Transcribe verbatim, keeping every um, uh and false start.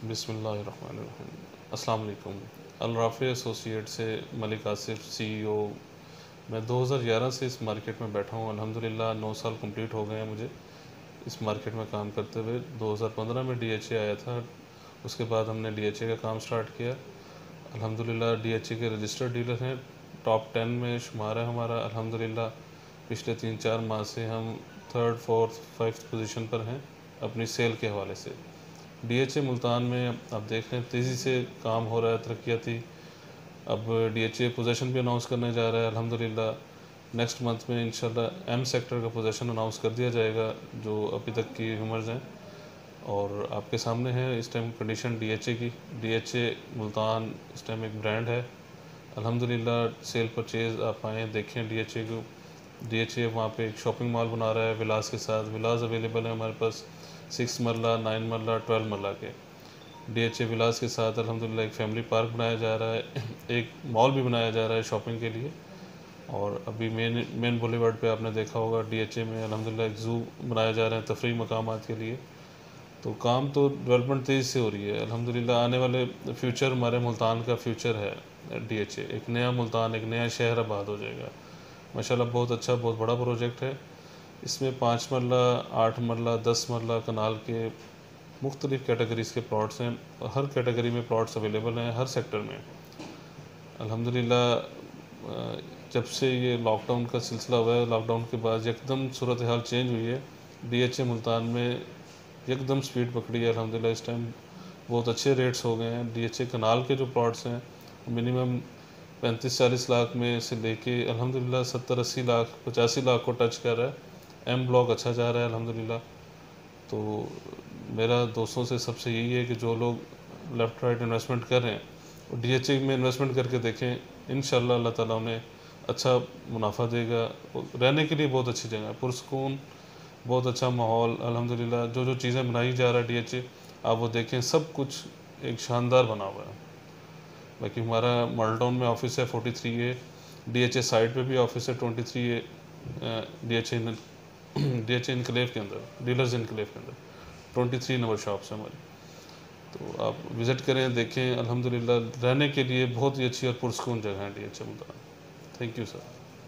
बिस्मिल्लाहिर्रहमानिर्रहीम। अस्सलाम वालेकुम। अल राफ़े एसोसिएट से मलिक आसिफ सीईओ। मैं दो हज़ार ग्यारह से इस मार्केट में बैठा हूँ। अल्हम्दुलिल्लाह नौ साल कंप्लीट हो गए हैं मुझे इस मार्केट में काम करते हुए। दो हज़ार पंद्रह में डीएचए आया था, उसके बाद हमने डीएचए का काम स्टार्ट किया। अल्हम्दुलिल्लाह डीएचए के रजिस्टर्ड डीलर हैं, टॉप टेन में शुमार है हमारा। अल्हम्दुलिल्लाह पिछले तीन चार माह से हम थर्ड फोर्थ फिफ्थ पोजीशन पर हैं अपनी सेल के हवाले से। डीएचए मुल्तान में आप देख रहे हैं तेज़ी से काम हो रहा है, तरक्याती। अब डीएचए पोजीशन भी अनाउंस करने जा रहा है अल्हम्दुलिल्लाह। नेक्स्ट मंथ में इंशाल्लाह एम सेक्टर का पोजीशन अनाउंस कर दिया जाएगा, जो अभी तक की ह्यूमर्स हैं। और आपके सामने है इस टाइम कंडीशन डीएचए की। डीएचए मुल्तान इस टाइम एक ब्रांड है अल्हम्दुलिल्लाह। सेल परचेज़ आप आएँ देखें डीएचए को। डीएचए वहाँ पे एक शॉपिंग मॉल बना रहा है विलास के साथ। विलास अवेलेबल है हमारे पास six marla, nine marla, twelve marla के। डीएचए विलास के साथ अल्हम्दुलिल्लाह एक फैमिली पार्क बनाया जा रहा है, एक मॉल भी बनाया जा रहा है शॉपिंग के लिए। और अभी मेन मेन बॉलीवुड पे आपने देखा होगा डीएचए में अल्हम्दुलिल्लाह एक ज़ू बनाया जा रहा है तफरीही मकामात के लिए। तो काम तो डेवलपमेंट तेज़ी से हो रही है अल्हम्दुलिल्लाह। आने वाले फ्यूचर हमारे मुल्तान का फ्यूचर है डीएचए। एक नया मुल्तान, एक नया शहर आबाद हो जाएगा माशाल्लाह। बहुत अच्छा, बहुत बड़ा प्रोजेक्ट है। इसमें पाँच मरला, आठ मरला, दस मरला कनाल के मुख्तलिफ़ कैटेगरीज़ के प्लॉट्स हैं। हर कैटेगरी में प्लॉट्स अवेलेबल हैं हर सेक्टर में अल्हम्दुलिल्लाह। जब से ये लॉकडाउन का सिलसिला हुआ है, लॉकडाउन के बाद एकदम सूरत हाल चेंज हुई है। डीएचए मुल्तान में एकदम स्पीड पकड़ी है अल्हम्दुलिल्लाह। इस टाइम बहुत अच्छे रेट्स हो गए हैं। डीएचए कनाल के जो प्लॉट्स हैं मिनिमम पैंतीस चालीस लाख में से लेके अल्हम्दुलिल्लाह सत्तर अस्सी लाख, पचासी लाख को टच कर रहा है। एम ब्लॉक अच्छा जा रहा है अल्हम्दुलिल्लाह। तो मेरा दोस्तों से सबसे यही है कि जो लोग लेफ़्ट राइट इन्वेस्टमेंट कर रहे हैं वो डीएचए में इन्वेस्टमेंट करके देखें। इंशाल्लाह अल्लाह ताला उन्हें अच्छा मुनाफा देगा। रहने के लिए बहुत अच्छी जगह है, पुरसकून, बहुत अच्छा माहौल अल्हम्दुलिल्लाह। जो जो चीज़ें बनाई जा रहा है डीएचए, आप वो देखें, सब कुछ एक शानदार बना हुआ है। बाकी हमारा मॉडल टाउन में ऑफिस है forty three A, DHA site पे भी ऑफिस है twenty three A, DHA DHA enclave के अंदर, डीलर्स इनक्लेव के अंदर ट्वेंटी थ्री नंबर शॉप्स है हमारी। तो आप विज़िट करें, देखें। अल्हम्दुलिल्लाह रहने के लिए बहुत ही अच्छी और पुरसकून जगह है DHA Multan. Thank you sir.